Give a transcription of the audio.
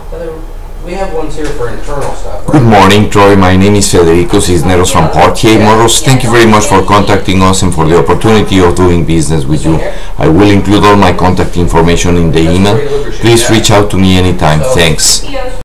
We have ones here for internal stuff. Good morning, Troy. My name is Federico Cisneros from Parquet Motors. Thank you very much for contacting us and for the opportunity of doing business with you. I will include all my contact information in the email. Please reach out to me anytime. Thanks.